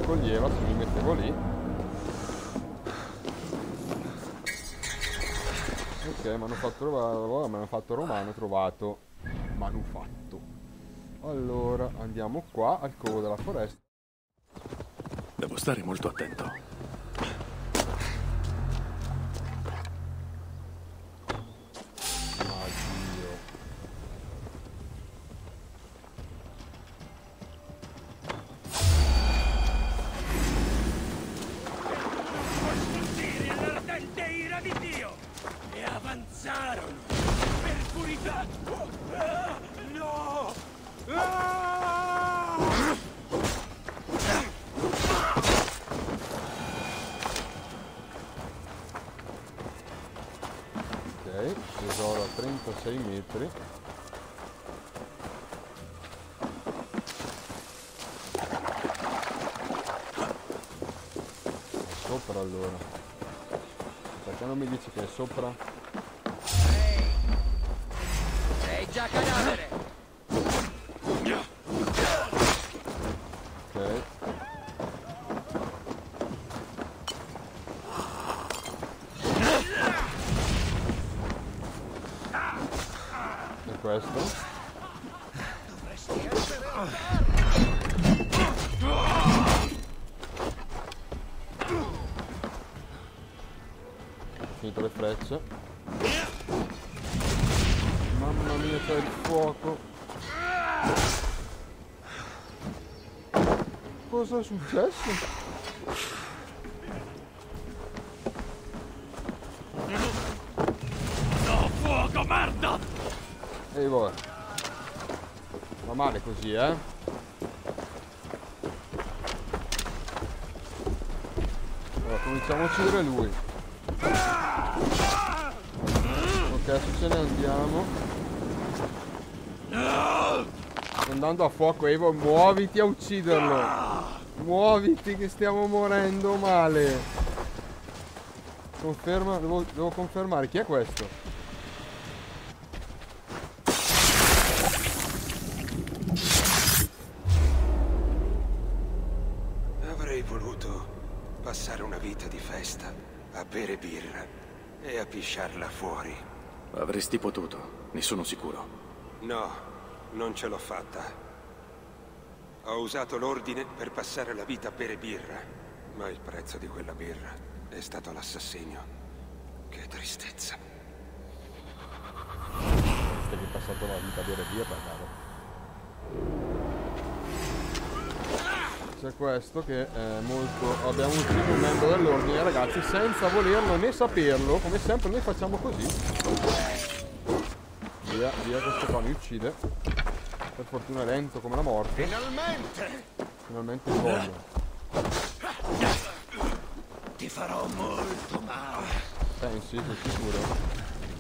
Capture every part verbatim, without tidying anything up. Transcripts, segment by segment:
raccoglieva se mi mettevo lì. Ok, manufatto trovare, mi hanno fatto romano, ho trovato manufatto. Allora, andiamo qua al covo della foresta. Devo stare molto attento. Tesoro a trentasei metri. Sopra allora. Perché non mi dici che è sopra? Ehi! Sei già cadavere! Ok. Questo dovresti essere finito le frecce. Mamma mia, c'è il fuoco. Cosa è successo? No, fuoco, merda! Ehi voi. Va male così, eh? Allora, cominciamo a uccidere lui. Ok, adesso ce ne andiamo. Sto andando a fuoco, Evo, muoviti a ucciderlo. Muoviti che stiamo morendo male. Conferma, devo, devo confermare. Chi è questo? Passare una vita di festa, a bere birra e a pisciarla fuori. Avresti potuto, ne sono sicuro. No, non ce l'ho fatta. Ho usato l'ordine per passare la vita a bere birra, ma il prezzo di quella birra è stato l'assassinio. Che tristezza. Che hai passato la vita a bere birra, caro. C'è questo che è molto... Abbiamo ucciso un membro dell'ordine, ragazzi, senza volerlo né saperlo. Come sempre noi facciamo così. Via, via, questo qua mi uccide. Per fortuna è lento come la morte. Finalmente! Finalmente il voglio. Ti farò molto male. Pensi, sei sicuro?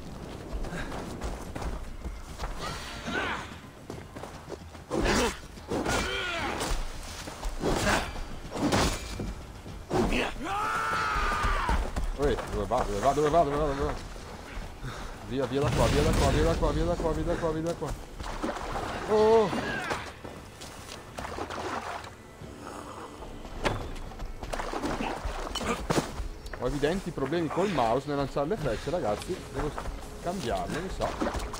Dove va? Dove va? Dove va? Dove va? Dove va? Via, via da qua, via da qua, via da qua, via da qua, via da qua, via da qua. Oh! Ho evidenti problemi col mouse nel lanciare le frecce, ragazzi. Devo cambiarlo, mi sa.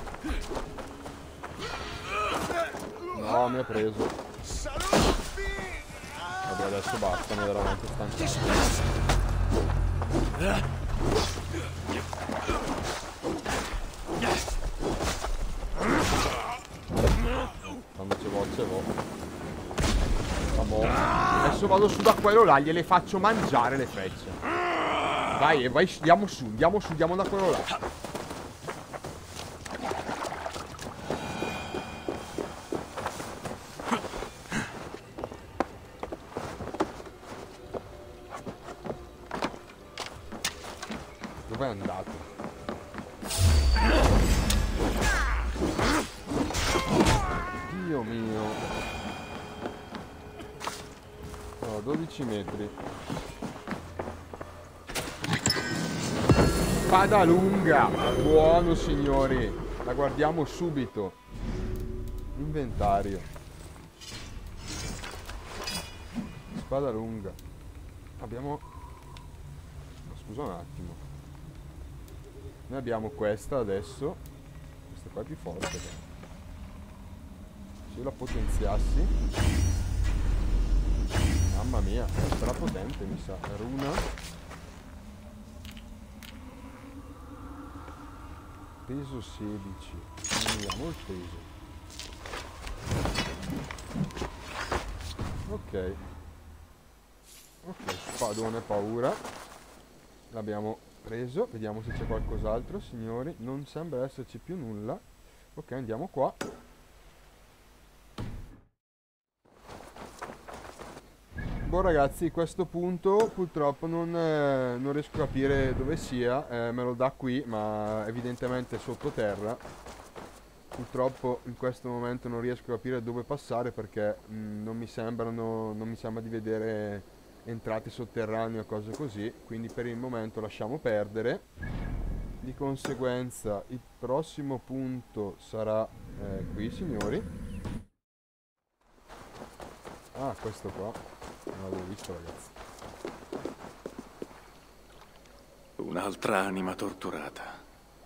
No, mi ha preso. Vabbè, adesso basta, mi è veramente stancato. Quando ce l'ho, ce l'ho. Adesso vado su da quello là, gliele faccio mangiare le frecce. Vai, vai, andiamo su, andiamo su, andiamo da quello là. Dov'è andato? Dio mio. Oh, dodici metri. Spada lunga. Buono, signori. La guardiamo subito. Inventario. Spada lunga. Abbiamo... Scusa un attimo. Noi abbiamo questa adesso. Questa qua è più forte. Però. Se io la potenziassi... Mamma mia, sarà potente mi sa. Runa. Peso sedici. Non mi dà molto peso. Ok. Ok, spadone paura. L'abbiamo preso. Vediamo se c'è qualcos'altro, signori. Non sembra esserci più nulla. Ok, andiamo qua. Boh ragazzi, questo punto purtroppo non, eh, non riesco a capire dove sia. eh, Me lo dà qui, ma evidentemente è sottoterra. Purtroppo in questo momento non riesco a capire dove passare perché mh, non mi sembrano, non mi sembra di vedere entrate sotterranee o cose così, quindi per il momento lasciamo perdere. Di conseguenza il prossimo punto sarà eh, qui, signori. Ah, questo qua non l'avevo visto, ragazzi. Un'altra anima torturata.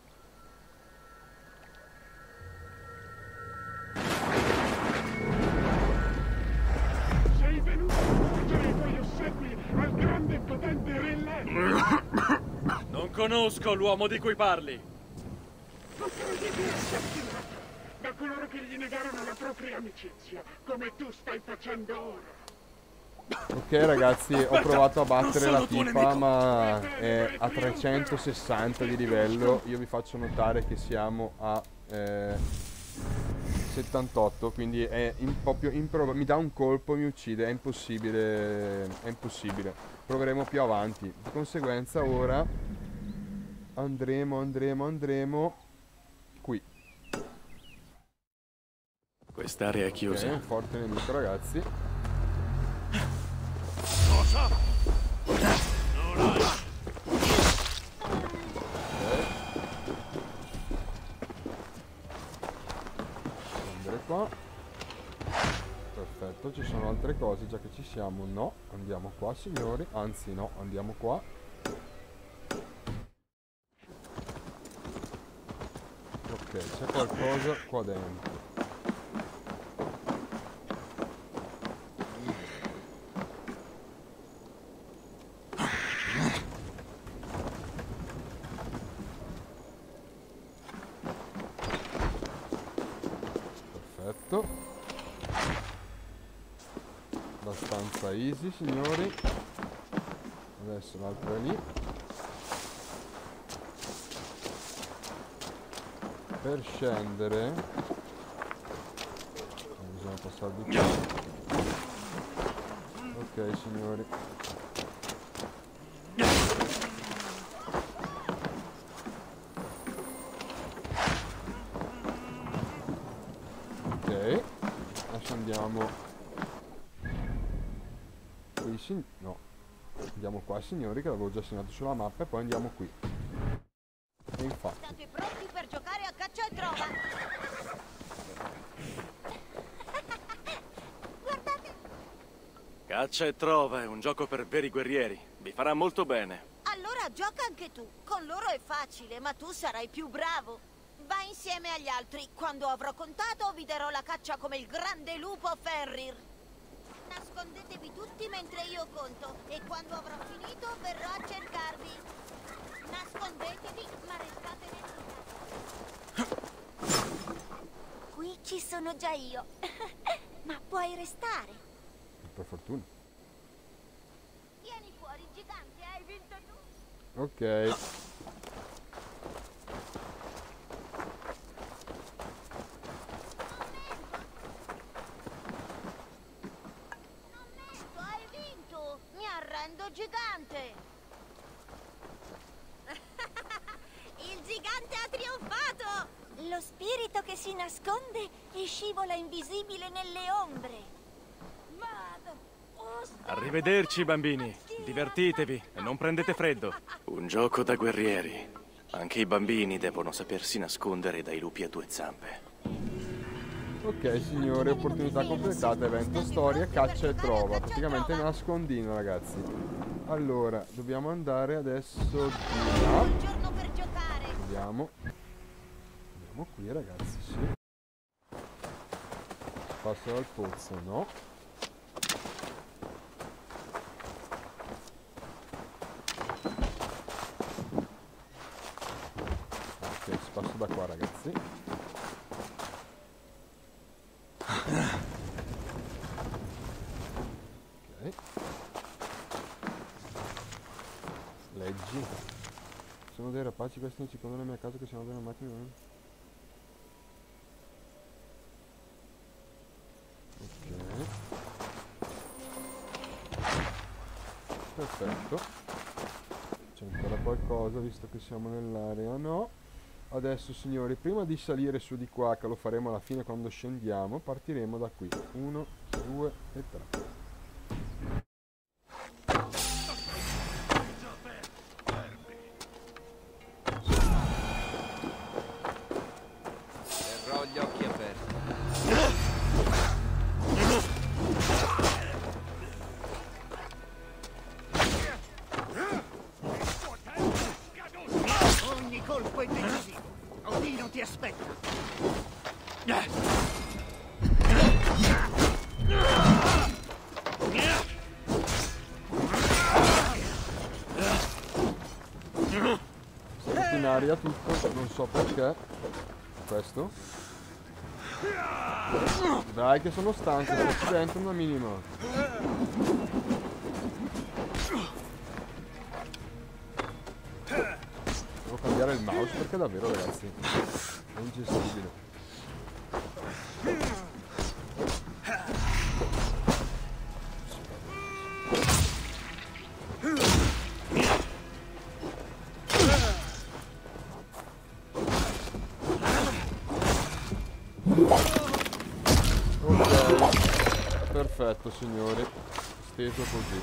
Sei venuto a portare i tuoi ossequi al grande e potente Re Lennox. Non conosco l'uomo di cui parli. Potrebbe assassinato da coloro che gli negarono la propria amicizia, come tu stai facendo ora. Ok ragazzi, ho provato a battere la sono tuo tipa, nemico. ma è a trecentosessanta di livello. Io vi faccio notare che siamo a eh, settantotto, quindi è in, proprio improbabile. Mi dà un colpo, mi uccide, è impossibile, è impossibile. Proveremo più avanti. Di conseguenza ora andremo, andremo, andremo qui. Quest'area è Ok, chiusa. un forte nemico ragazzi. Cosa? Non hai. Prendere qua. Perfetto, ci sono altre cose già che ci siamo. No, andiamo qua signori. Anzi no, andiamo qua. Ok, c'è qualcosa qua dentro. Perfetto. Abbastanza easy signori. Adesso l'altro è lì. Per scendere bisogna passare di qua. Ok signori. Ok, adesso andiamo qui, sin- no, andiamo qua signori, che l'avevo già segnato sulla mappa, e poi andiamo qui. E infatti State pronti per giocare a caccia e trova? Guardate! Caccia e trova è un gioco per veri guerrieri. Vi farà molto bene. Allora gioca anche tu. Con loro è facile, ma tu sarai più bravo. Va insieme agli altri. Quando avrò contato, vi darò la caccia come il grande lupo Fenrir. Nascondetevi tutti mentre io conto. E quando avrò finito, verrò a cercarvi. Nascondetevi, ma restate nel... Qui ci sono già io. Ma puoi restare. per fortuna. Vieni fuori, gigante, hai vinto tu. Ok. Hai vinto! Mi arrendo, gigante! Il gigante ha trionfato! Lo spirito che si nasconde e scivola invisibile nelle ombre. Arrivederci, bambini. Divertitevi e non prendete freddo. Un gioco da guerrieri. Anche i bambini devono sapersi nascondere dai lupi a due zampe. Ok signori, opportunità completata, evento storia, caccia e trova. Praticamente nascondino ragazzi. Allora, dobbiamo andare adesso di là. Un giorno per giocare. Andiamo. Andiamo qui ragazzi, sì. Passo dal pozzo, no. Ok, spasso da qua ragazzi. Ok. Leggi. Sono dei rapaci, questi non ci condono la mia casa che siamo dei armati. Ok. Perfetto. C'è ancora qualcosa visto che siamo nell'area? No. Adesso signori, prima di salire su di qua, che lo faremo alla fine quando scendiamo, partiremo da qui. Uno, due e tre. Terrò gli occhi aperti. Ogni colpo è decisivo. Odino ti aspetta. Salto in aria tutto, non so perché. Questo. Dai che sono stanco, sto accidente una minima. Devo cambiare il mouse perché davvero ragazzi è ingestibile. Ok, perfetto signori, steso così.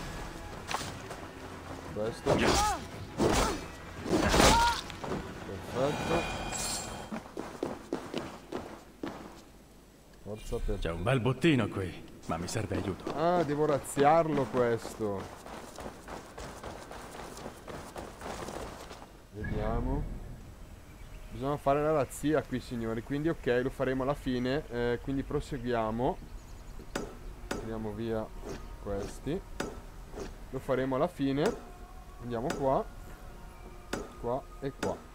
Questo. Perfetto. Forza per... C'è un bel bottino qui, ma mi serve aiuto. Ah, devo razziarlo questo. Vediamo. Bisogna fare la razzia qui signori, quindi ok, lo faremo alla fine, eh, quindi proseguiamo. Tiriamo via questi. Lo faremo alla fine. Andiamo qua, qua e qua.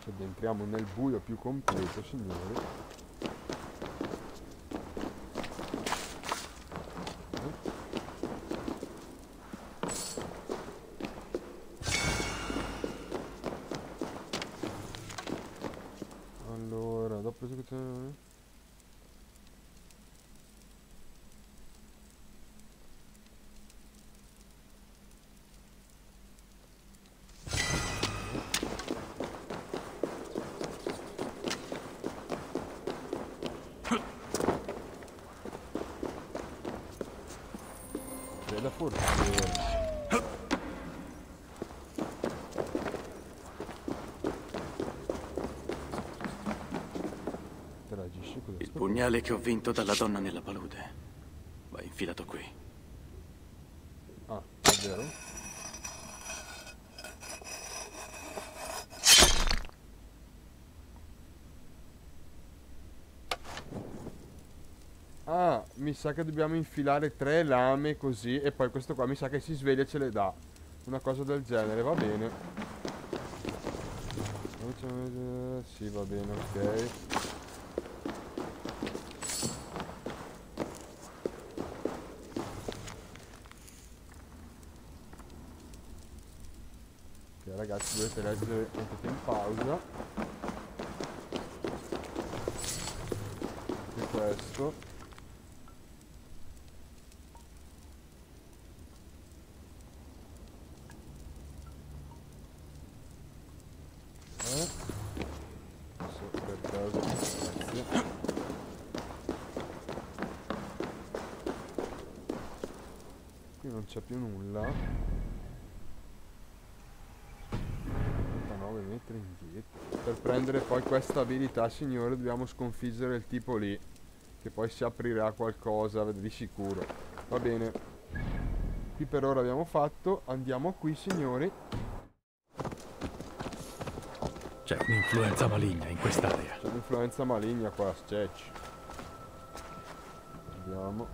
Ci addentriamo nel buio più completo, signori. Allora, dopo esecuzione... C'è da fortuna. Interagisci con Il pugnale che ho vinto dalla donna nella palude va infilato qui. Ah, davvero? Ah, mi sa che dobbiamo infilare tre lame così e poi questo qua mi sa che si sveglia e ce le dà. Una cosa del genere, va bene. Sì, va bene, ok. Ok ragazzi, dovete leggere, mettete in pausa. E questo. Qui non c'è più nulla. novantanove metri indietro. Per prendere poi questa abilità, signore, dobbiamo sconfiggere il tipo lì, che poi si aprirà qualcosa di sicuro. Va bene, qui per ora abbiamo fatto. Andiamo qui, signori. C'è un'influenza maligna in quest'area. C'è un'influenza maligna qua, Sketch. Andiamo.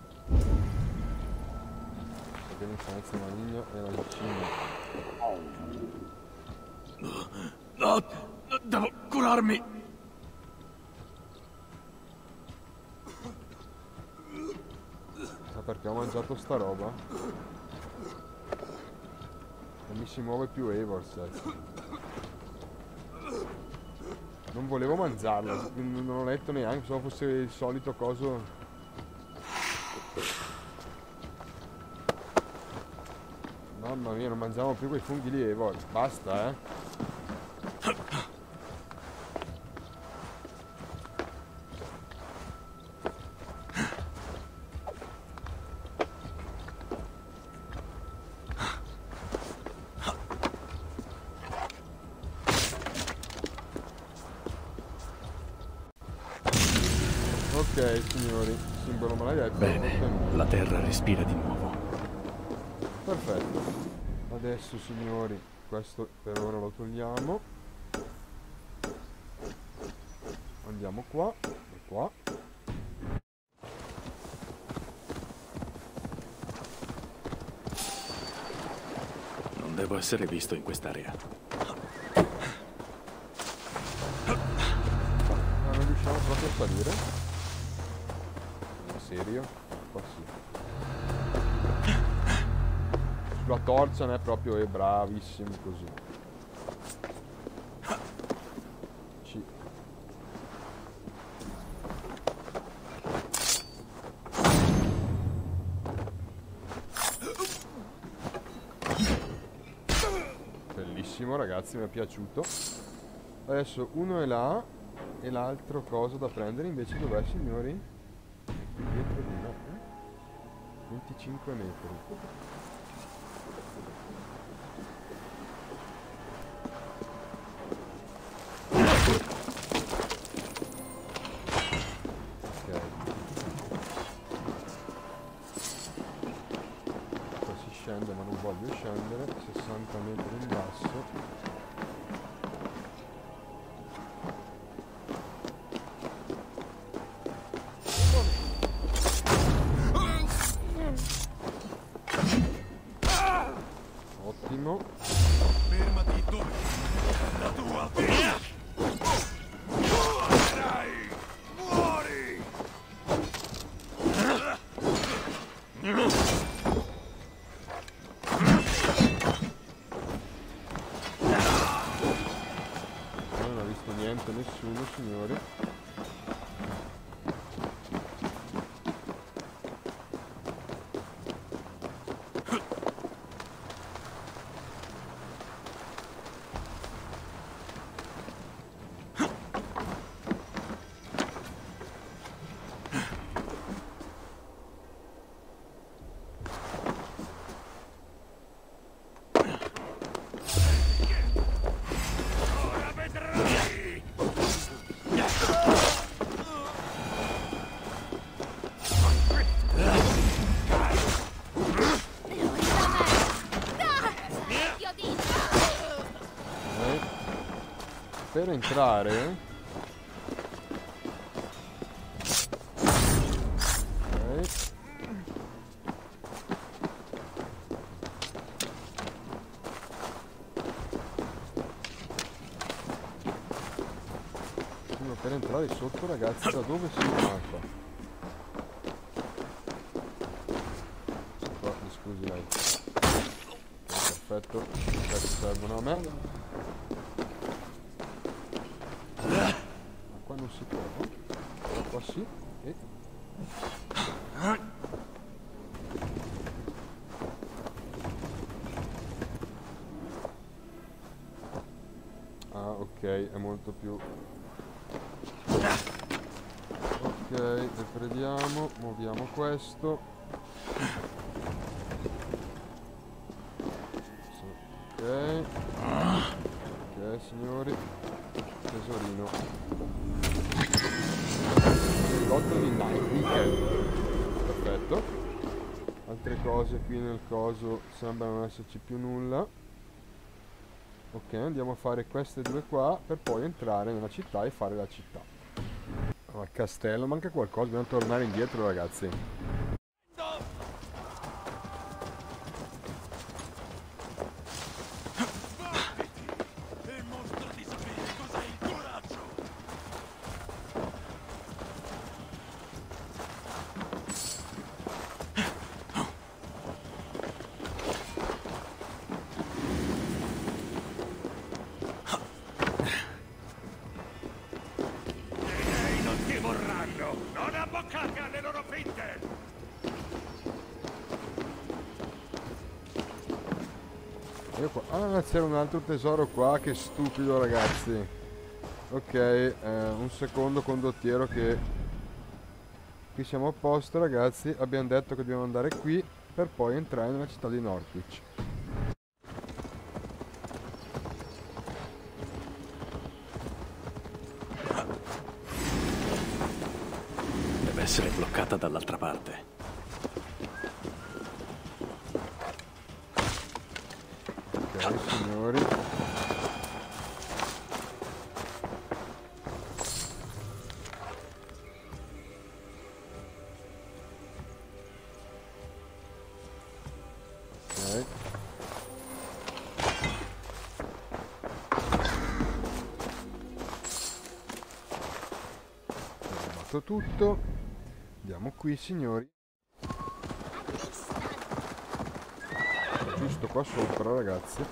Perché l'influenza maligna era vicino. No, no, devo curarmi. Ma perché ho mangiato sta roba? Non mi si muove più Eivor. Non volevo mangiarlo, non ho letto neanche, se fosse il solito coso. Mamma mia, non mangiamo più quei funghi lì, Eivor. Basta, eh. Ok, signori, simbolo maledetto. Bene, la terra respira di nuovo. Perfetto. Adesso, signori, questo per ora lo togliamo. Andiamo qua e qua. Non devo essere visto in quest'area. Ah, non riusciamo proprio a salire? Serio? Qua sì. Sulla torcia non è proprio è bravissimo così. C. Bellissimo ragazzi, mi è piaciuto. Adesso uno è là e l'altro coso da prendere invece dov'è, signori? Dietro di me, eh? venticinque metri. Ok. Qua si scende ma non voglio scendere. sessanta metri in basso. Ottimo. Fermati dove? La tua. niente, nessuno, signori. Per entrare, ok, prima per entrare sotto, ragazzi, da dove si va qua? Qua, mi scusi lei. Ok, perfetto, questi servono a me. Non si può, però qua sì, e... ah, ok, è molto più... ok, riprendiamo, muoviamo questo. Ok, ok signori, tesorino. Lotto di night, perfetto. Altre cose qui nel coso sembra non esserci più nulla. Ok, andiamo a fare queste due qua per poi entrare nella città e fare la città. Al castello manca qualcosa, dobbiamo tornare indietro, ragazzi. Ah, c'era un altro tesoro qua, che stupido, ragazzi. Ok, eh, un secondo condottiero, che qui siamo a posto, ragazzi. Abbiamo detto che dobbiamo andare qui per poi entrare nella città di Northwich. Deve essere bloccata dall'altra parte. Ok, signori. Ok. Ho fatto tutto. Andiamo qui, signori. Giusto qua sopra, ragazzi.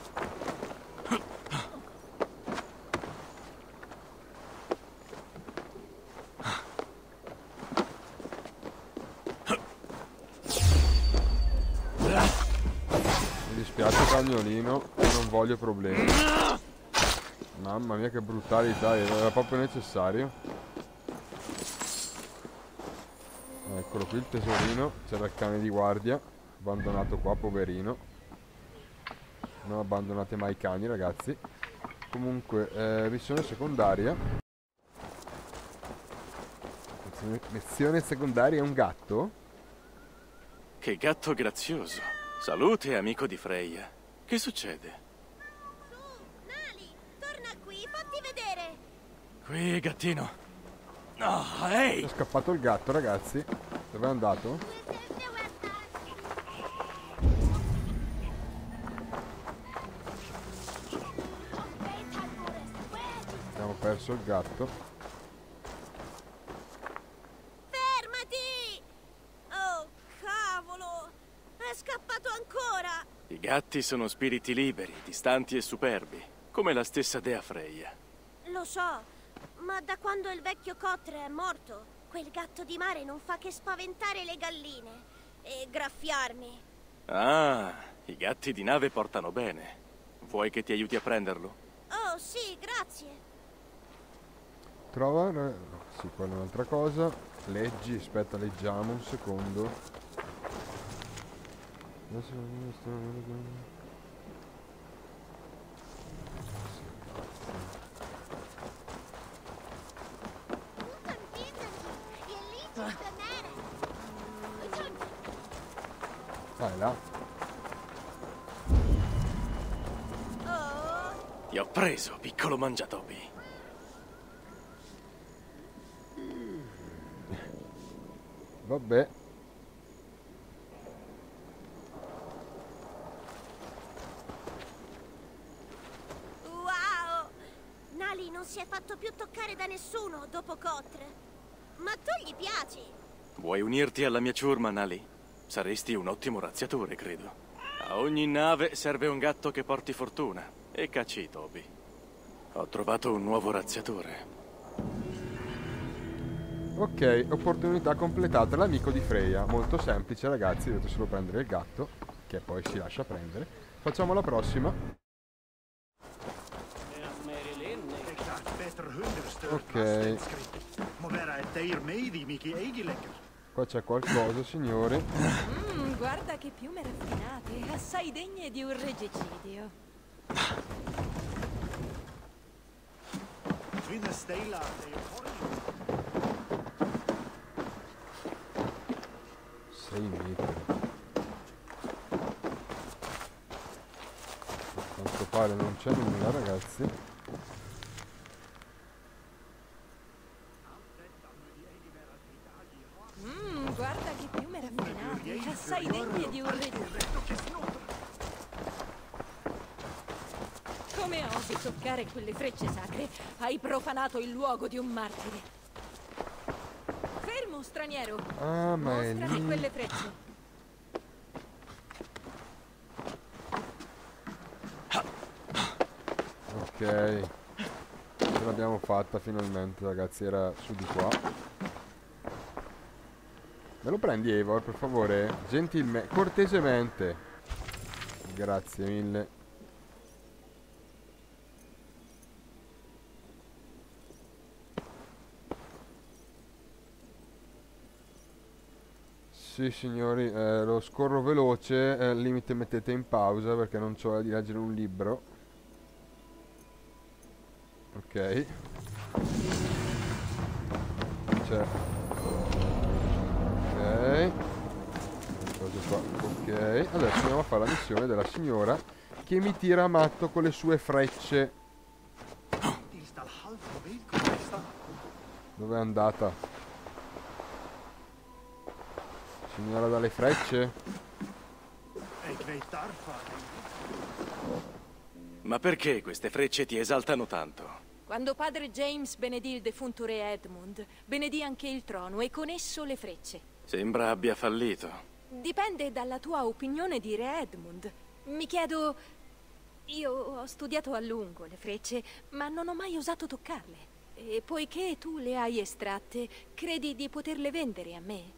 Mi dispiace, cagnolino, non voglio problemi. Mamma mia, che brutalità, era proprio necessario. Eccolo qui il tesorino, c'era il cane di guardia, abbandonato qua, poverino. Non abbandonate mai i cani, ragazzi. Comunque, eh, missione secondaria. Missione secondaria è un gatto? Che gatto grazioso. Salute, amico di Freya. Che succede? Su, Nali, torna qui, fatti vedere. Qui, gattino. Oh, ehi! È scappato il gatto, ragazzi. Dove è andato? Abbiamo perso il gatto. Fermati! Oh, cavolo! È scappato ancora! I gatti sono spiriti liberi, distanti e superbi, come la stessa dea Freya. Lo so, Ma da quando il vecchio Cotre è morto, quel gatto di mare non fa che spaventare le galline e graffiarmi. Ah, i gatti di nave portano bene. Vuoi che ti aiuti a prenderlo? Oh, sì, grazie. Trova... no, sì, quella è un'altra cosa. Leggi, aspetta, leggiamo un secondo. Vai là. Oh. Ti ho preso, piccolo mangiatopi. Vabbè. Wow! Nali non si è fatto più toccare da nessuno dopo Cotre. Ma tu gli piaci? Vuoi unirti alla mia ciurma, Nali? Saresti un ottimo razziatore, credo. A ogni nave serve un gatto che porti fortuna. E cacci i topi. Ho trovato un nuovo razziatore. Ok, opportunità completata, l'amico di Freya. Molto semplice, ragazzi, dovete solo prendere il gatto, che poi si lascia prendere. Facciamo la prossima. Ok. Qua c'è qualcosa, signori. Mm, guarda che piume raffinate, assai degne di un regicidio. sei metri. A quanto pare non c'è nulla, ragazzi. Mm, guarda che piume raffinate, assai degne di un regicidio. Come osi toccare quelle frecce sacre? Hai profanato il luogo di un martire. Fermo, straniero! Ah, ma è Mostrami lì. quelle frecce. Ok. Ce l'abbiamo fatta finalmente, ragazzi, era su di qua. Me lo prendi, Eivor, per favore? Gentilmente, cortesemente. Grazie mille. Sì, signori, eh, lo scorro veloce, eh, al limite mettete in pausa perché non c'ho da di leggere un libro. Ok. C'è. Ok. Cose qua. Ok. Adesso andiamo a fare la missione della signora che mi tira a matto con le sue frecce. Dove è andata? Signora dalle frecce? Ma perché queste frecce ti esaltano tanto? Quando padre James benedì il defunto re Edmund, benedì anche il trono e con esso le frecce. Sembra abbia fallito. Dipende dalla tua opinione di re Edmund. Mi chiedo... Io ho studiato a lungo le frecce, ma non ho mai osato toccarle. E poiché tu le hai estratte, credi di poterle vendere a me?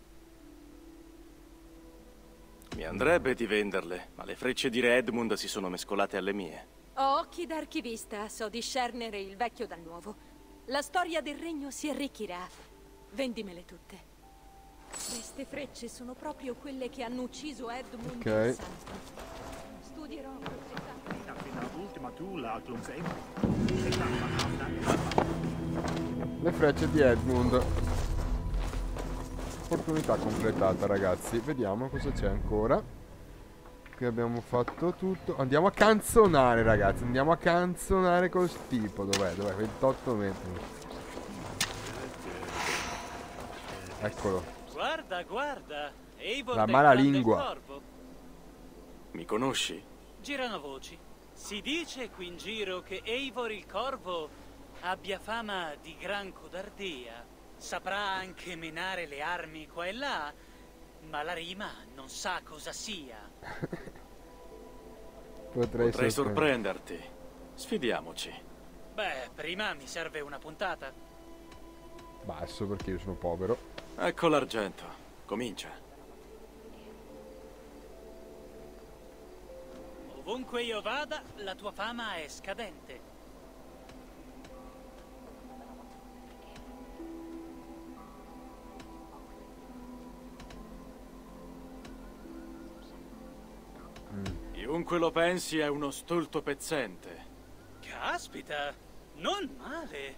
Mi andrebbe di venderle, ma le frecce di Re Edmund si sono mescolate alle mie. Ho occhi d'archivista, so discernere il vecchio dal nuovo. La storia del regno si arricchirà. Vendimele tutte. Queste frecce sono proprio quelle che hanno ucciso Edmund Ok. il Santo. Studierò queste Le frecce di Edmund. Opportunità completata, ragazzi. Vediamo cosa c'è ancora. Qui abbiamo fatto tutto. Andiamo a canzonare, ragazzi. Andiamo a canzonare col tipo. Dov'è? Dov'è? ventotto metri. Eccolo. Guarda, guarda. Eivor La del mala Grande lingua. Corvo. Mi conosci? Girano voci. Si dice qui in giro che Eivor il Corvo abbia fama di gran codardia. Saprà anche menare le armi qua e là, ma la rima non sa cosa sia. Potrei, Potrei sorprendere. sorprenderti. Sfidiamoci. Beh, prima mi serve una puntata. Basso perché io sono povero. Ecco l'argento. Comincia. Ovunque io vada, la tua fama è scadente. Chiunque lo pensi è uno stolto pezzente. Caspita, non male.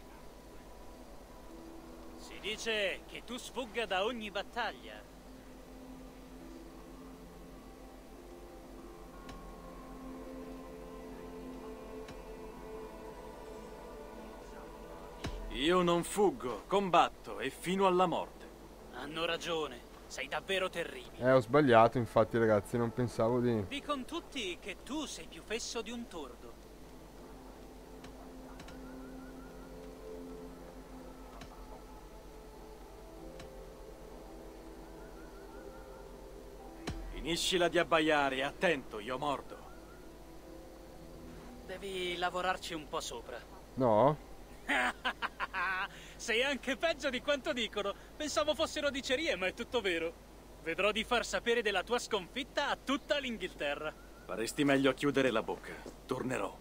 Si dice che tu sfugga da ogni battaglia. Io non fuggo, combatto e fino alla morte. Hanno ragione, sei davvero terribile. Eh, ho sbagliato, infatti, ragazzi, non pensavo di... Dicono tutti che tu sei più fesso di un tordo. Finiscila di abbaiare, attento, io mordo. Devi lavorarci un po' sopra. No? Sei anche peggio di quanto dicono. Pensavo fossero dicerie, ma è tutto vero. Vedrò di far sapere della tua sconfitta a tutta l'Inghilterra. Faresti meglio a chiudere la bocca. Tornerò.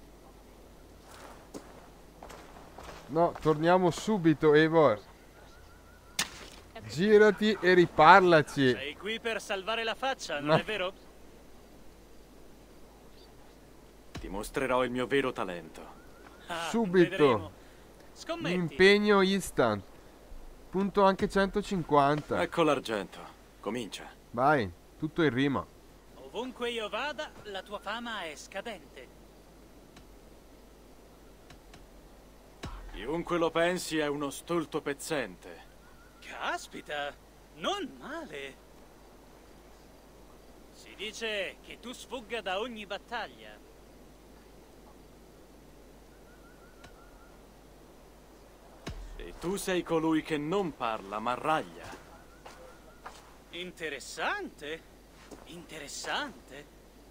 No, torniamo subito, Eivor. Girati e riparlaci. Sei qui per salvare la faccia, non No. è vero? Ti mostrerò il mio vero talento. Ah, Subito. vedremo. Scommetti. Impegno instant. Punto anche centocinquanta. Ecco l'argento. Comincia. Vai, tutto in rima. Ovunque io vada, la tua fama è scadente. Chiunque lo pensi è uno stolto pezzente. Caspita, non male. Si dice che tu sfugga da ogni battaglia. E tu sei colui che non parla, ma raglia. Interessante, interessante.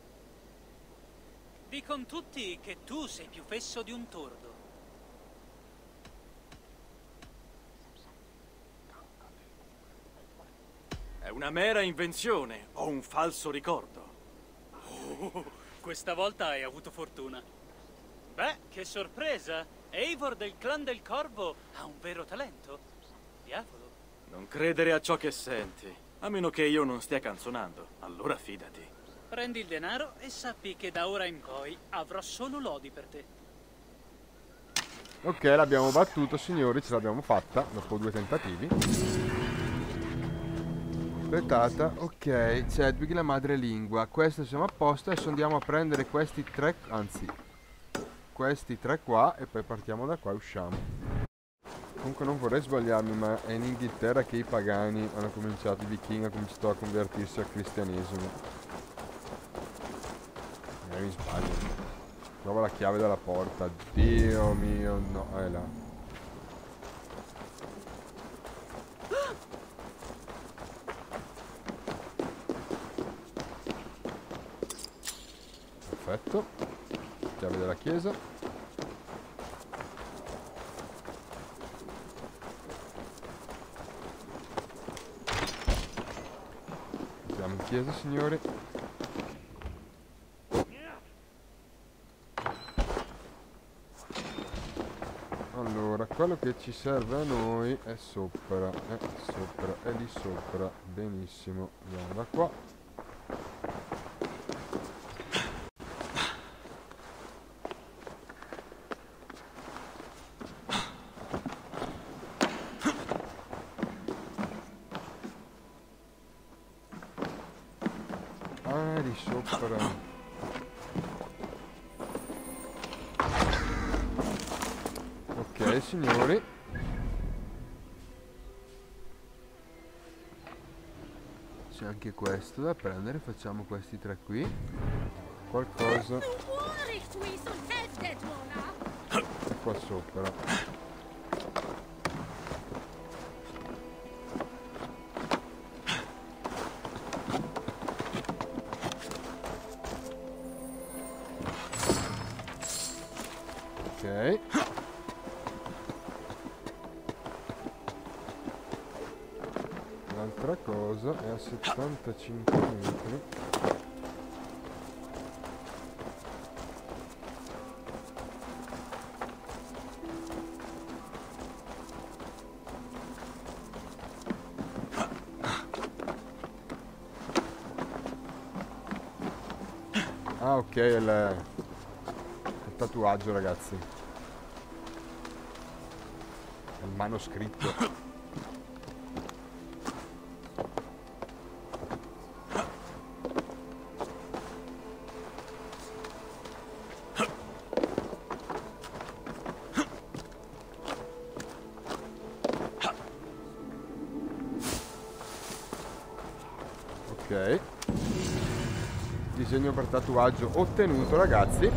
Dicono tutti che tu sei più fesso di un tordo. È una mera invenzione o un falso ricordo. Oh, questa volta hai avuto fortuna. Beh, che sorpresa! Eivor del clan del Corvo ha un vero talento. Diavolo. Non credere a ciò che senti, a meno che io non stia canzonando. Allora fidati. Prendi il denaro e sappi che da ora in poi avrò solo lodi per te. Ok, l'abbiamo battuto, signori, ce l'abbiamo fatta dopo due tentativi. Aspettate, ok, Chadwick la madrelingua. Questo siamo a posto, adesso andiamo a prendere questi tre, anzi, questi tre qua e poi partiamo da qua e usciamo. Comunque non vorrei sbagliarmi, ma è in Inghilterra che i pagani hanno cominciato, i vichinghi hanno cominciato a convertirsi al cristianesimo. Eh, mi sbaglio. Trova la chiave della porta. Dio mio, no, è là. Perfetto. Chiave della chiesa. Entriamo in chiesa, signori. Allora, quello che ci serve a noi è sopra, è sopra, è lì sopra. Benissimo, andiamo da qua. Ah, di sopra. Ok, signori. C'è anche questo da prendere. Facciamo questi tre qui. Qualcosa è qua sopra. Ok. un'altra cosa, è a settantacinque metri. Ah, ok, il, il tatuaggio, ragazzi. Il manoscritto. Ok. Disegno per tatuaggio ottenuto, ragazzi.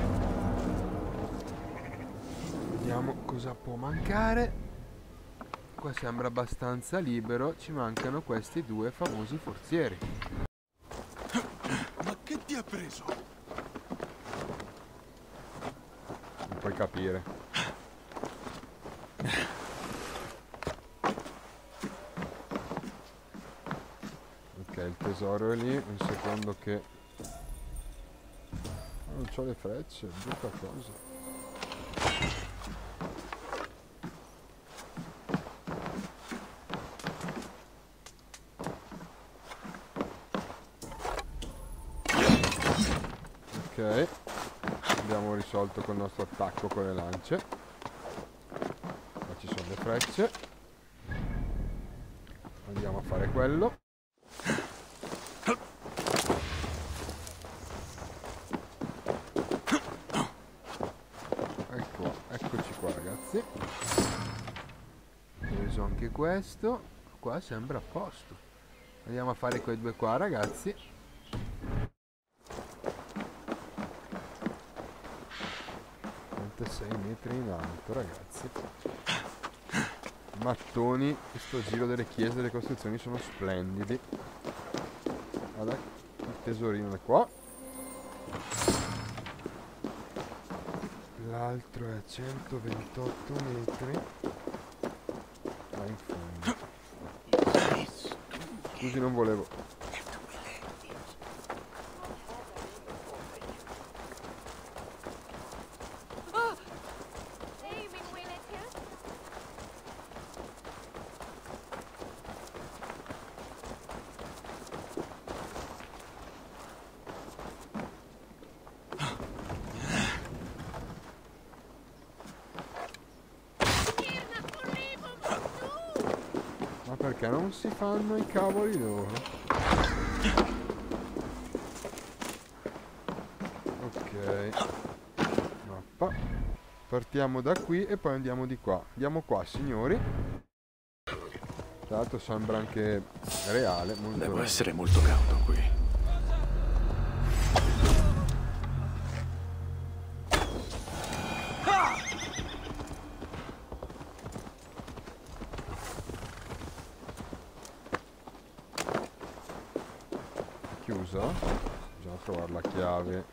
Vediamo cosa può mancare. Qua sembra abbastanza libero. Ci mancano questi due famosi forzieri. Ma che ti ha preso? Non puoi capire. Ok, il tesoro è lì. Un secondo che... Non c'ho le frecce, brutta cosa. Ok, abbiamo risolto col nostro attacco con le lance. Qua ci sono le frecce. Andiamo a fare quello. Anche questo qua sembra a posto. Andiamo a fare quei due qua, ragazzi. trentasei metri in alto, ragazzi. Mattoni. Questo giro delle chiese, delle costruzioni sono splendidi. Guarda, il tesorino è qua. L'altro è a centoventotto metri. In fondo. Scusi, non volevo. Perché non si fanno i cavoli loro? Ok. Mappa. Partiamo da qui e poi andiamo di qua. Andiamo qua, signori. Tra l'altro sembra anche reale. Molto Devo reale. essere molto cauto qui. Chiusa. Bisogna trovare la chiave.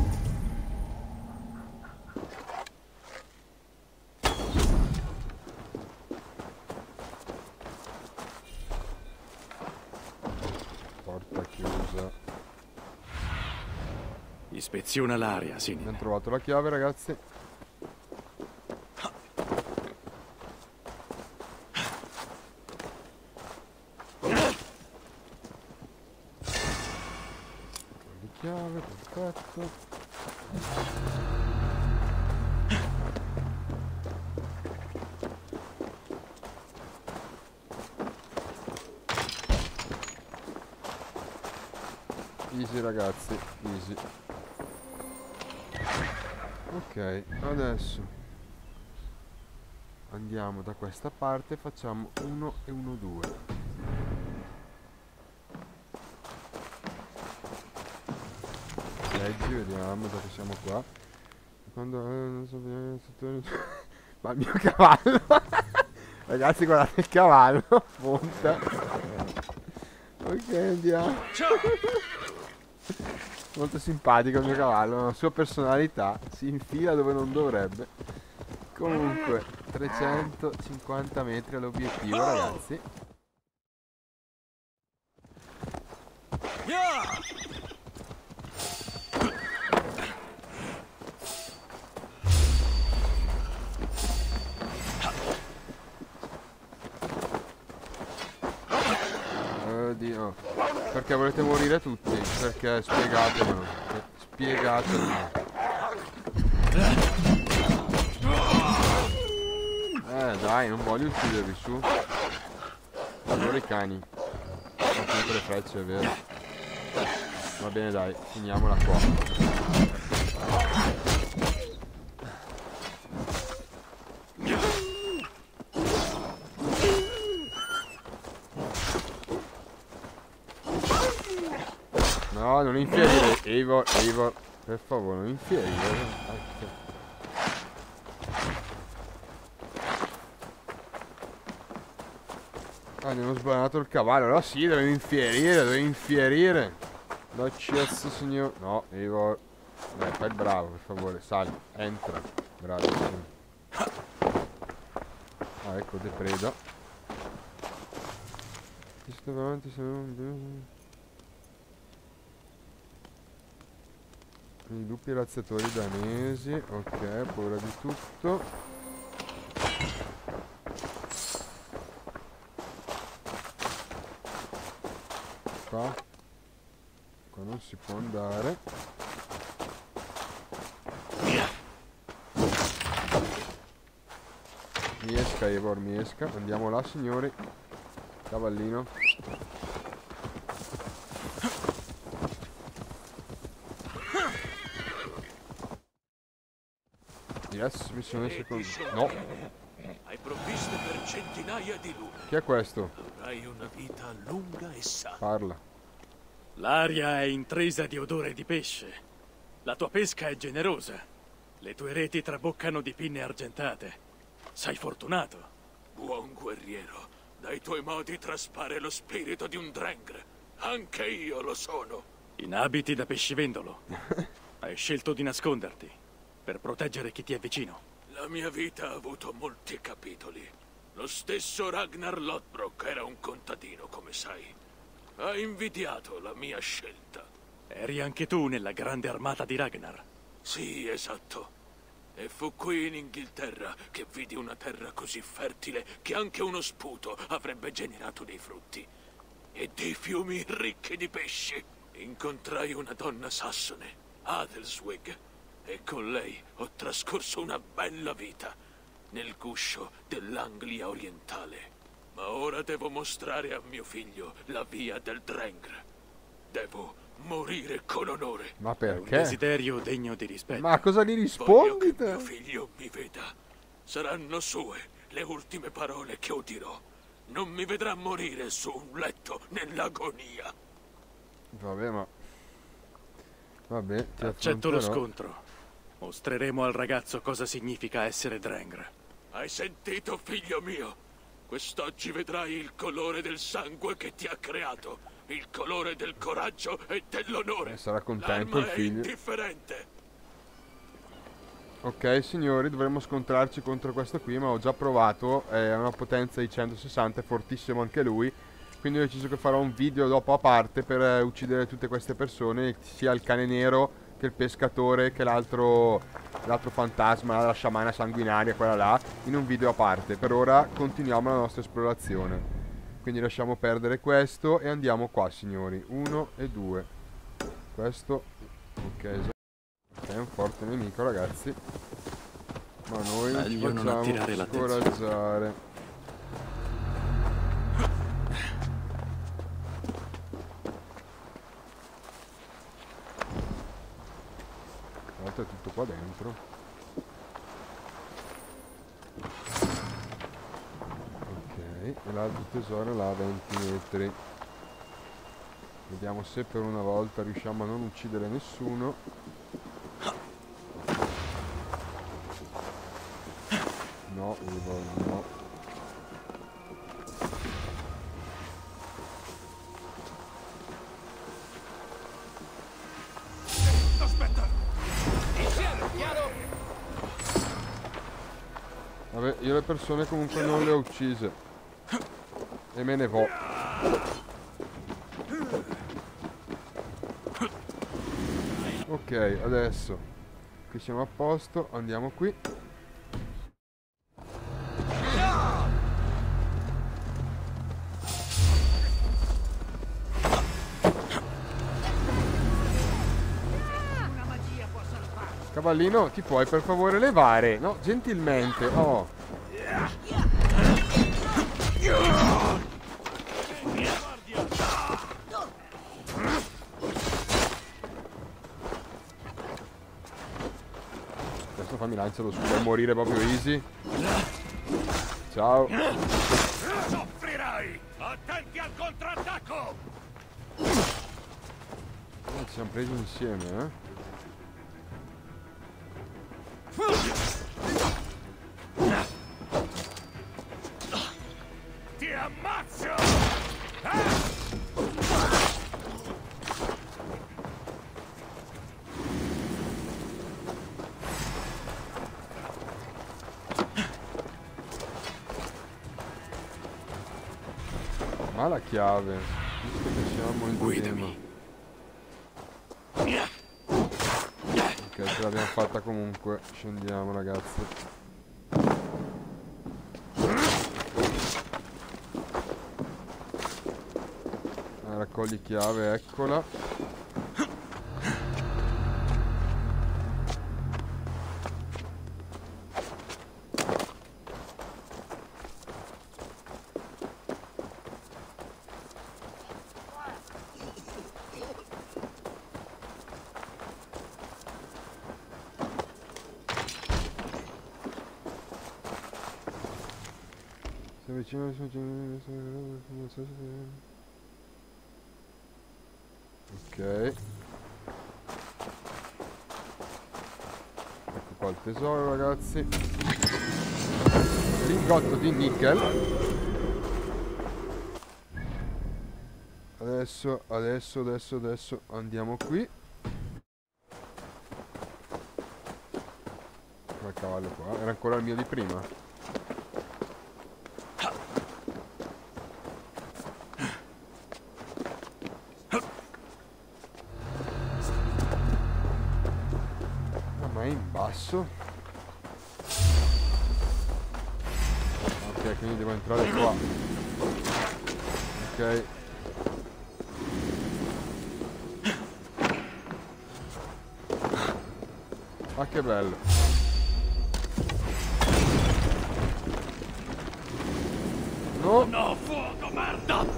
Porta chiusa. Ispeziona l'area, sì. Abbiamo trovato la chiave, ragazzi. Chiave, perfetto. Easy, ragazzi, easy. Ok, adesso andiamo da questa parte, facciamo uno e uno due. Leggi, vediamo, già che siamo qua. Quando eh, non so bene, ma il mio cavallo. Ragazzi, guardate il cavallo. Monta. Ok, andiamo. Molto simpatico il mio cavallo, la sua personalità. Si infila dove non dovrebbe. Comunque, trecentocinquanta metri all'obiettivo, ragazzi. Oddio. Perché volete morire tutti? Perché spiegatemelo. Spiegatemelo. Eh dai, non voglio uccidervi, su. Allora i cani. Ho finito le frecce, è vero. Va bene dai, finiamola qua. No, non infierire, Eivor, Eivor, per favore, non infierire. Ah, mi hanno sbanato il cavallo. Allora sì, devo infierire, devo infierire. Dai cazzo, signor. No, Eivor. Dai, fai il bravo, per favore, sali, entra. Bravissimo. Ah, ecco, depreda. Ti sto davanti, se non... I lupi razziatori danesi, ok, paura di tutto. Qua. Qua non si può andare. Mi esca, Eivor, mi esca. Andiamo là, signori. Cavallino. Yes, missione seconda. No. Hai provviste per centinaia di lune. Chi è questo? Avrai una vita lunga e sana. Parla. L'aria è intrisa di odore di pesce. La tua pesca è generosa. Le tue reti traboccano di pinne argentate. Sei fortunato. Buon guerriero, dai tuoi modi traspare lo spirito di un Drengr. Anche io lo sono. In abiti da pescivendolo. Hai scelto di nasconderti per proteggere chi ti è vicino. La mia vita ha avuto molti capitoli. Lo stesso Ragnar Lodbrok era un contadino, come sai. Ha invidiato la mia scelta. Eri anche tu nella grande armata di Ragnar. Sì, esatto. E fu qui in Inghilterra che vidi una terra così fertile che anche uno sputo avrebbe generato dei frutti. E dei fiumi ricchi di pesci. Incontrai una donna sassone, Adelswig, e con lei ho trascorso una bella vita nel guscio dell'Anglia orientale. Ma ora devo mostrare a mio figlio la via del Drengr. Devo morire con onore. Ma perché? Un desiderio degno di rispetto. Ma cosa gli Voglio rispondi che te? mio figlio mi veda. Saranno sue le ultime parole che udirò. Non mi vedrà morire su un letto nell'agonia. Vabbè, ma... Vabbè, ti accetto lo affronterò. scontro. Mostreremo al ragazzo cosa significa essere Drengr. Hai sentito, figlio mio? Quest'oggi vedrai il colore del sangue che ti ha creato, il colore del coraggio e dell'onore. Eh, sarà contento L'arma il figlio. è indifferente. Ok, signori, dovremmo scontrarci contro questo qui, ma ho già provato, ha una potenza di centosessanta, è fortissimo anche lui. Quindi ho deciso che farò un video dopo a parte per eh, uccidere tutte queste persone, sia il cane nero che il pescatore che l'altro l'altro fantasma, la sciamana sanguinaria, quella là, in un video a parte. Per ora continuiamo la nostra esplorazione. Quindi lasciamo perdere questo e andiamo qua, signori. Uno e due. Questo, ok, ok, è un forte nemico, ragazzi. Ma noi non ci Meglio non attirare facciamo l'attenzione. scoraggiare. È tutto qua dentro. Ok, e l'altro tesoro là a venti metri. Vediamo se per una volta riusciamo a non uccidere nessuno. No, no. Vabbè, io le persone comunque non le ho uccise. E me ne vo'. Ok, adesso qui siamo a posto, andiamo qui. Cavallino, ti puoi per favore levare? No, gentilmente. Oh. Adesso fammi lanciarlo su, puoi morire proprio easy. Ciao. Soffrirai! Attenti al contrattacco! Oh, ci siamo presi insieme, eh? Ti ammazzo! Ma la chiave, visto che siamo in Guidami. tema. Ok, ce l'abbiamo fatta comunque. Scendiamo, ragazzi. Ah, raccogli chiave, eccola. Vicino. Ok. Ecco qua il tesoro, ragazzi. Lingotto di nickel. Adesso, adesso, adesso, adesso andiamo qui. Quel cavallo qua. Era ancora il mio di prima. Basso. Ok, quindi devo entrare qua. Ok. Ah, che bello. No. No, fuoco, merda!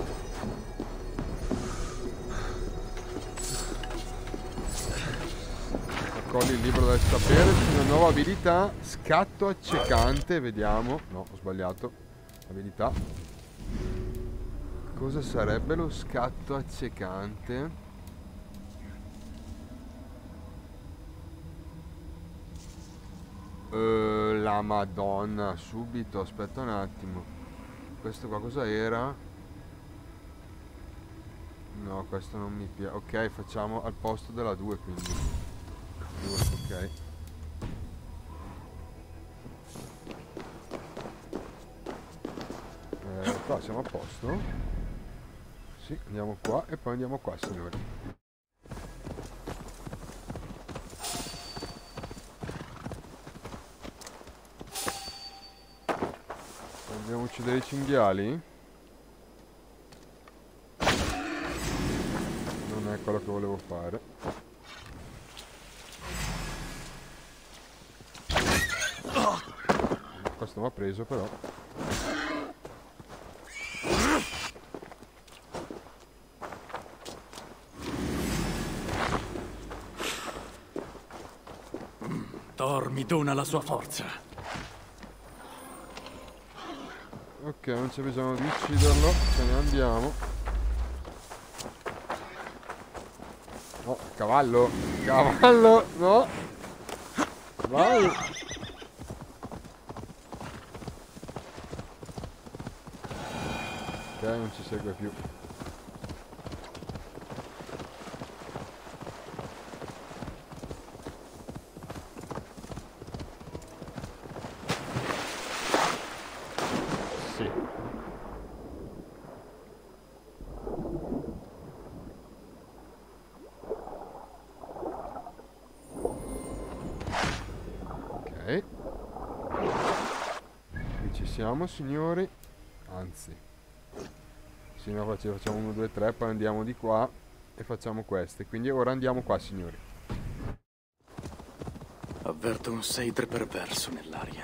Raccogli il libro del sapere, una nuova abilità, scatto accecante, vediamo. No, ho sbagliato. Abilità. Cosa sarebbe lo scatto accecante? Uh, la Madonna, subito, aspetta un attimo. Questo qua cosa era? No, questo non mi piace. Ok, facciamo al posto della due, quindi. Ok. Eh, qua siamo a posto. Sì, andiamo qua e poi andiamo qua, signori. Andiamo a uccidere i cinghiali? Non è quello che volevo fare. Questo mi ha preso però. Thor mi dona la sua forza. Ok, non c'è bisogno di ucciderlo, ce ne andiamo. No, cavallo, cavallo, no. Vai. Ok, non ci segue più. Sì. siamo, signori. Anzi, sì, no, facciamo uno, due, tre, poi andiamo di qua e facciamo queste. Quindi ora andiamo qua, signori. Avverto un Seidr perverso nell'aria.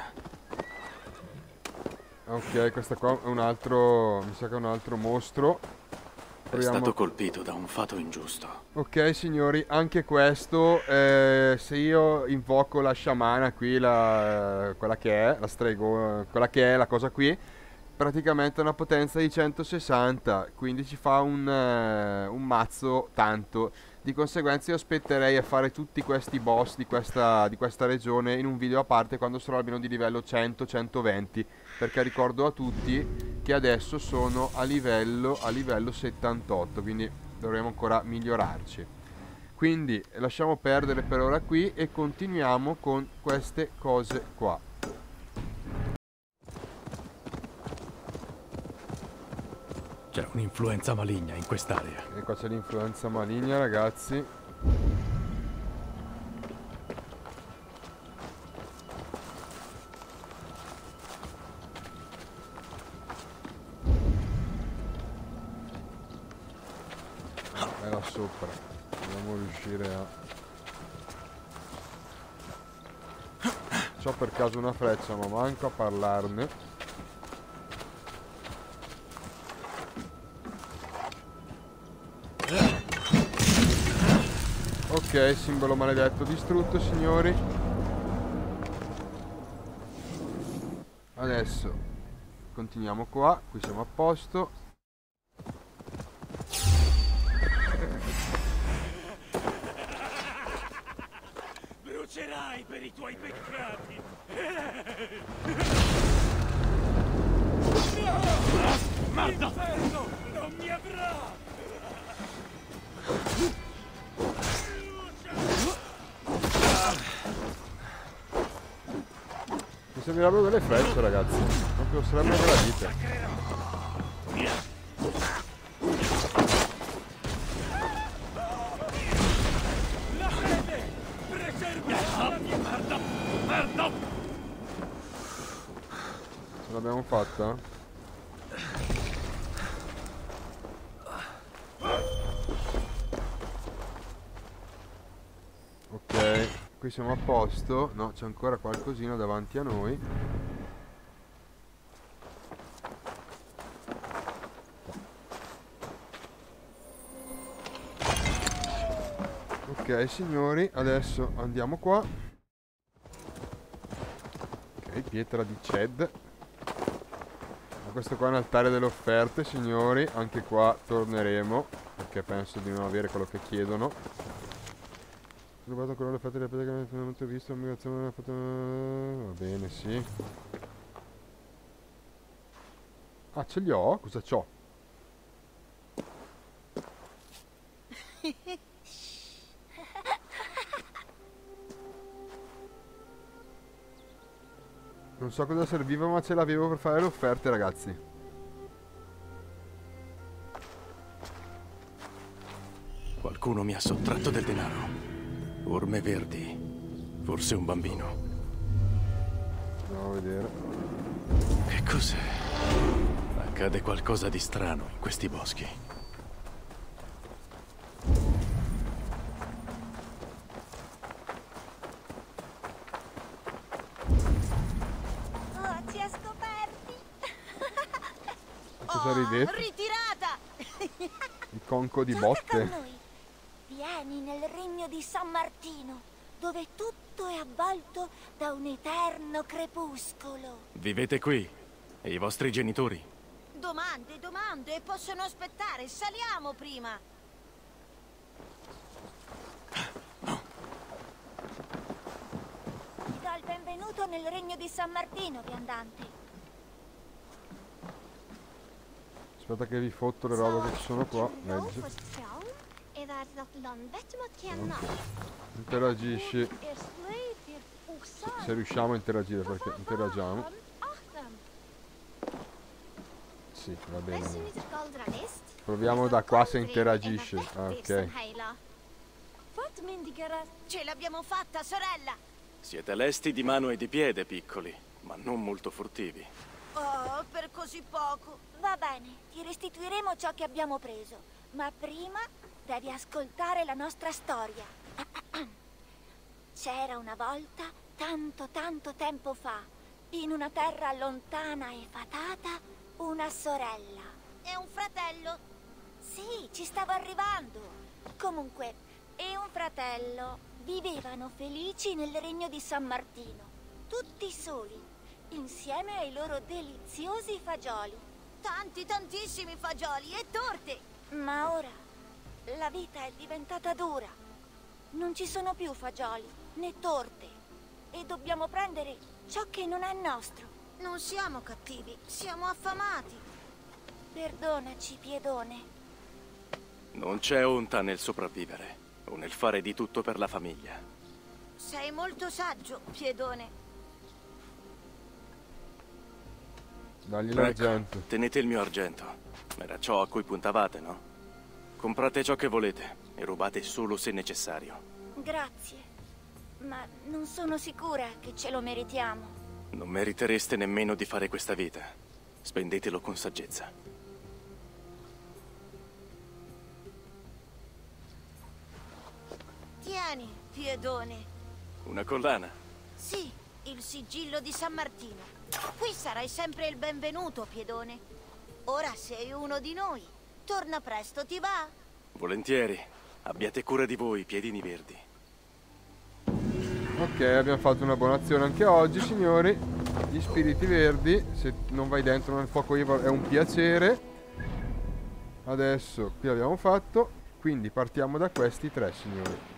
Ok, questa qua è un altro... mi sa che è un altro mostro. Proviamo... È stato colpito da un fato ingiusto. Ok, signori, anche questo, eh, se io invoco la sciamana qui, la, quella che è, la strego, quella che è la cosa qui, praticamente ha una potenza di centosessanta, quindi ci fa un, uh, un mazzo tanto. Di conseguenza io aspetterei a fare tutti questi boss di questa, di questa regione in un video a parte quando sarò almeno di livello cento centoventi, perché ricordo a tutti che adesso sono a livello, a livello settantotto, quindi dovremo ancora migliorarci. Quindi lasciamo perdere per ora qui e continuiamo con queste cose qua. C'è un'influenza maligna in quest'area. E qua c'è l'influenza maligna, ragazzi. È là sopra. Dobbiamo riuscire a... C'ho per caso una freccia, ma manco a parlarne. Ok, simbolo maledetto distrutto, signori. Adesso continuiamo qua, qui siamo a posto. Brucerai per i tuoi peccati. Merda! Non mi avrà! Mi servirebbero delle frecce, ragazzi. Proprio sarebbero gradite. La fede! Preserva la mia merda! Merda! Ce l'abbiamo fatta? Ok, qui siamo a posto. No, c'è ancora qualcosina davanti a noi. Ok, signori, adesso andiamo qua. Ok, pietra di Ced. Questo qua è un altare delle offerte, signori. Anche qua torneremo, perché penso di non avere quello che chiedono. Ho rubato ancora le offerte delle pedre che mi finalmente visto. Migrazione fatto... Va bene, sì. Ah, ce li ho? Cosa c'ho? Non so cosa serviva, ma ce l'avevo per fare le offerte, ragazzi. Qualcuno mi ha sottratto del denaro. Orme verdi. Forse un bambino. Andiamo a vedere. Che cos'è? Accade qualcosa di strano in questi boschi. Cosa ridete? Ritirata! Il conco di Gioca botte. con noi. Vieni nel regno di San Martino, dove tutto è avvolto da un eterno crepuscolo. Vivete qui? E i vostri genitori? Domande, domande, possono aspettare, saliamo prima. Ti do il benvenuto nel regno di San Martino, viandante. Aspetta che vi fotto le robe che ci sono qua. Leggi. Interagisci. Se, se riusciamo a interagire, perché interagiamo. Sì, va bene. Proviamo da qua se interagisce. Ah, ok. Ce l'abbiamo fatta, sorella! Siete lesti di mano e di piede, piccoli, ma non molto furtivi. Oh, per così poco. Va bene, ti restituiremo ciò che abbiamo preso, ma prima devi ascoltare la nostra storia. C'era una volta, tanto tanto tempo fa, in una terra lontana e fatata, una sorella. E un fratello? Sì, ci stavo arrivando. Comunque, e un fratello vivevano felici nel regno di San Martino, tutti soli, insieme ai loro deliziosi fagioli. Tanti, tantissimi fagioli e torte. Ma ora la vita è diventata dura. Non ci sono più fagioli né torte e dobbiamo prendere ciò che non è nostro. Non siamo cattivi, siamo affamati. Perdonaci, Piedone. Non c'è onta nel sopravvivere o nel fare di tutto per la famiglia. Sei molto saggio, Piedone. Dagli Ecco, l'argento. tenete il mio argento. Era ciò a cui puntavate, no? Comprate ciò che volete e rubate solo se necessario. Grazie, ma non sono sicura che ce lo meritiamo. Non meritereste nemmeno di fare questa vita. Spendetelo con saggezza. Tieni, Piedone. Una collana? Sì, il sigillo di San Martino. Qui sarai sempre il benvenuto, Piedone. Ora sei uno di noi. Torna presto, ti va? Volentieri. Abbiate cura di voi, piedini verdi. Ok, abbiamo fatto una buona azione anche oggi, signori. Gli spiriti verdi, se non vai dentro nel fuoco Eivor è un piacere. Adesso qui abbiamo fatto, quindi partiamo da questi tre, signori.